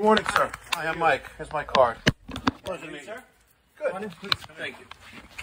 morning, sir. Hi, I'm Mike. Here's my card. Pleasure to meet you, sir. Good. Thank you.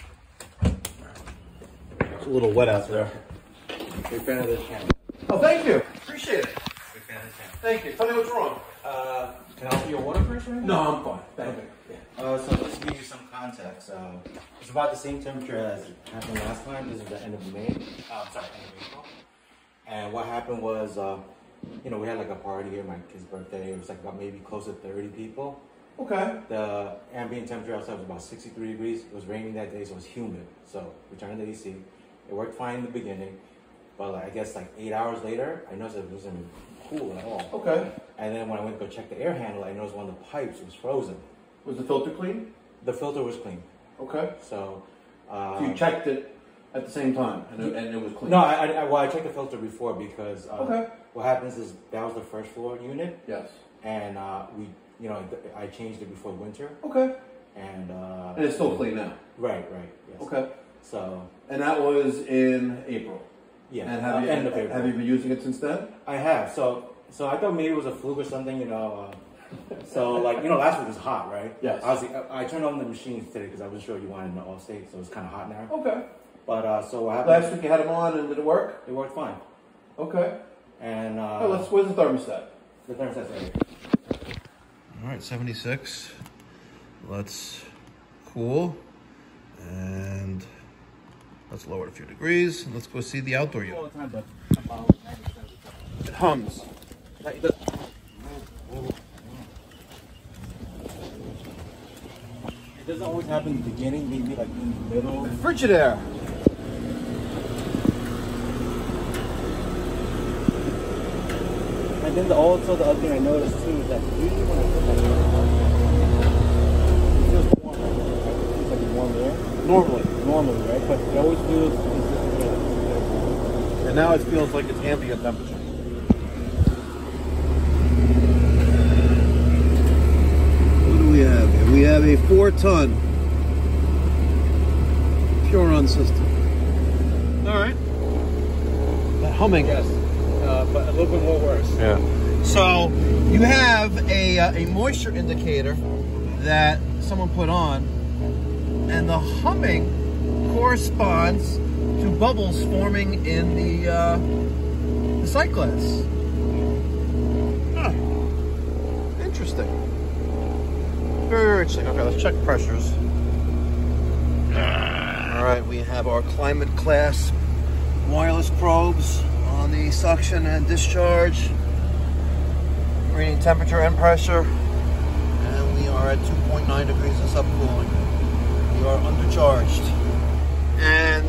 It's a little wet out there. Big fan of this channel. Oh, thank you. Appreciate it. Big fan of this channel. Thank you. Tell me what's wrong. Can I offer you a water first right now? No, I'm fine. Thank you. So let's give you some context. It's about the same temperature as happened last time. This is the end of May. End of April. And what happened was, you know, we had like a party here, my kid's birthday. It was like about maybe close to 30 people. Okay. The ambient temperature outside was about 63 degrees. It was raining that day, so it was humid. So we turned the AC. It worked fine in the beginning, but like, I guess like 8 hours later, I noticed it wasn't cool at all. Okay. And then when I went to go check the air handle, I noticed one of the pipes was frozen. Was the filter clean? The filter was clean. Okay. So, So you checked it at the same time, and it was clean? No, I checked the filter before because okay. What happens is that was the first floor unit. Yes. And you know, I changed it before winter. Okay. And it's still clean now? Right, yes. Okay. So. And that was in April? Yeah. And end of April. Have you been using it since then? I have. So I thought maybe it was a fluke or something, you know. So like, you know, last week was hot, right? Yes. I turned on the machines today because I wasn't sure you wanted an all state, so it's kind of hot now. Okay. But so what happened? Last week you had them on and did it work? It worked fine. Okay. And where's the thermostat? The thermostat's right here. All right, 76. Let's cool and let's lower it a few degrees. Let's go see the outdoor unit. All the time, but it hums. It doesn't always happen in the beginning, maybe like in the middle. Frigidaire. And then also the other thing I noticed too is that usually when I put that it feels warm, right? It feels like it's warm air. Normally, right? But it always feels consistent. And now it feels like it's ambient temperature. What do we have here? We have a 4-ton Puron system. All right. That humming. Yes. But a little bit more worse. Yeah. So you have a moisture indicator that someone put on, and the humming corresponds to bubbles forming in the sight glass. Huh. Interesting. Very, very interesting. Okay, let's check pressures. All right, we have our climate class wireless probes on the suction and discharge, reading temperature and pressure, and we are at 2.9 degrees of subcooling. We are undercharged. And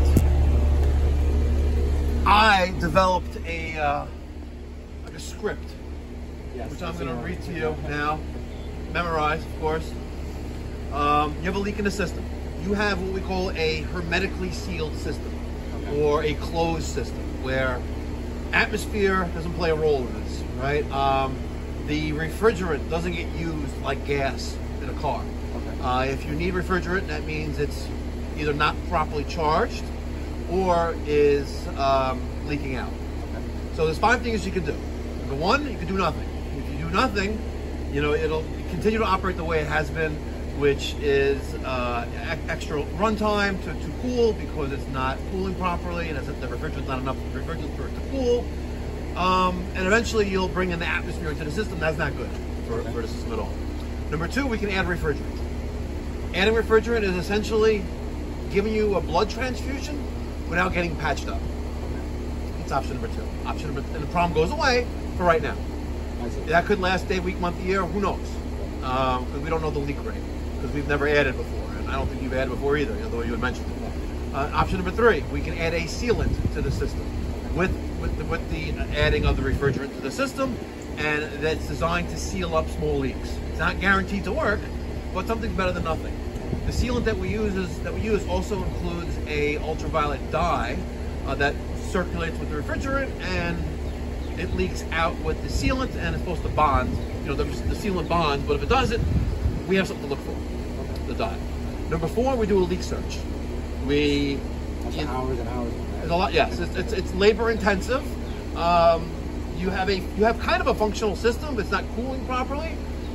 I developed a script, which I'm going to read to you now. Memorize, of course. You have a leak in the system. You have what we call a hermetically sealed system, or a closed system, where atmosphere doesn't play a role in this, right? The refrigerant doesn't get used like gas in a car. Okay. If you need refrigerant, that means it's either not properly charged or is leaking out. Okay. So there's 5 things you can do. Number 1, you can do nothing. If you do nothing, you know, it'll continue to operate the way it has been, which is extra runtime to cool because it's not cooling properly, and the refrigerant's not enough refrigerant for it to cool. And eventually you'll bring in the atmosphere into the system. That's not good for the system at all. Number 2, we can add refrigerant. Adding refrigerant is essentially giving you a blood transfusion without getting patched up. It's option number 2. Option number, and the problem goes away for right now. That could last day, week, month, year, who knows? Because we don't know the leak rate, because we've never added before, and I don't think you've added before either, although you had mentioned it. Option number 3, we can add a sealant to the system with the adding of the refrigerant to the system, and that's designed to seal up small leaks. It's not guaranteed to work, but something's better than nothing. The sealant that we use also includes a ultraviolet dye that circulates with the refrigerant, and it leaks out with the sealant, and it's supposed to bond. You know, the sealant bonds, but if it doesn't, we have something to look for, the dye. Number 4, we do a leak search. Hours and hours. There's a lot. Yes, it's labor intensive. You have kind of a functional system, but it's not cooling properly.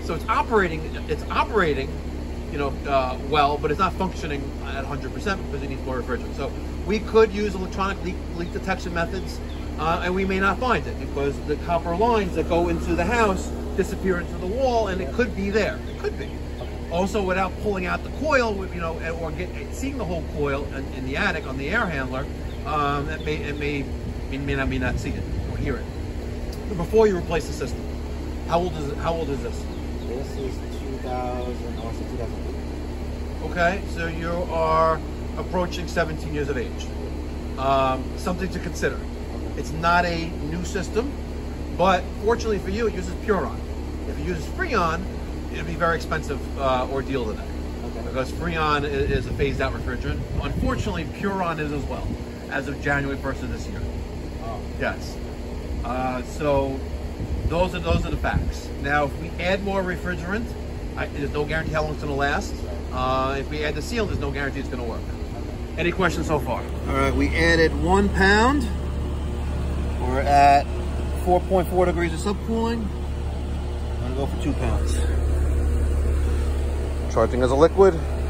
So it's operating, you know, well, but it's not functioning at 100% because it needs more refrigerant. So we could use electronic leak detection methods, and we may not find it because the copper lines that go into the house disappear into the wall, and it could be there. It could be. Also, without pulling out the coil, you know, or seeing the whole coil in the attic on the air handler, may not see it or hear it. But before you replace the system, how old is it? How old is this? This is 2008. Okay, so you are approaching 17 years of age. Something to consider. It's not a new system, but fortunately for you, it uses Puron. If it uses Freon, it'd be a very expensive ordeal today. Okay. Because Freon is a phased out refrigerant. Unfortunately, Puron is as well, as of January 1st of this year. Oh. Yes. So those are the facts. Now, if we add more refrigerant, there's no guarantee how long it's going to last. If we add the seal, there's no guarantee it's going to work. Okay. Any questions so far? All right, we added 1 pound. We're at 4.4 degrees of subcooling. I'm going to go for 2 pounds. Charging as a liquid.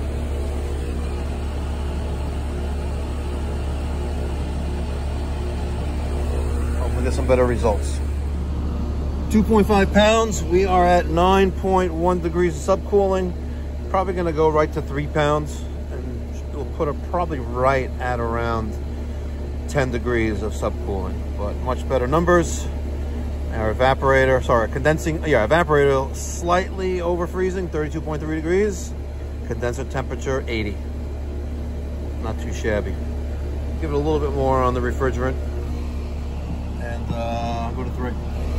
Hopefully get some better results. 2.5 pounds. We are at 9.1 degrees of subcooling. Probably going to go right to 3 pounds. And we'll put it probably right at around 10 degrees of subcooling. But much better numbers. Our evaporator, sorry, evaporator slightly over freezing, 32.3 degrees. Condenser temperature, 80. Not too shabby. Give it a little bit more on the refrigerant. And I'll go to 3.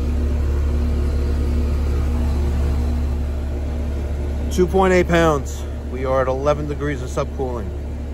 2.8 pounds. We are at 11 degrees of subcooling.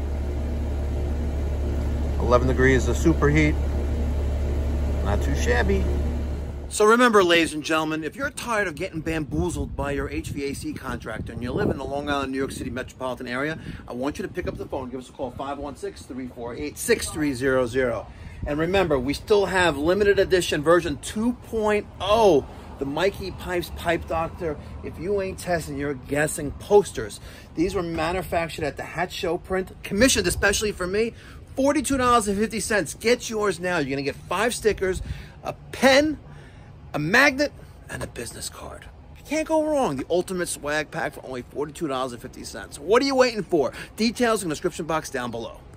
11 degrees of superheat. Not too shabby. So remember, ladies and gentlemen, if you're tired of getting bamboozled by your HVAC contractor and you live in the Long Island, New York City metropolitan area, I want you to pick up the phone. Give us a call, 516-348-6300. And remember, we still have limited edition version 2.0, the Mikey Pipes Pipe Doctor. If you ain't testing, you're guessing posters. These were manufactured at the Hat Show print, commissioned especially for me. $42.50. Get yours now. You're going to get 5 stickers, a pen, a magnet, and a business card. You can't go wrong. The ultimate swag pack for only $42.50. What are you waiting for? Details in the description box down below.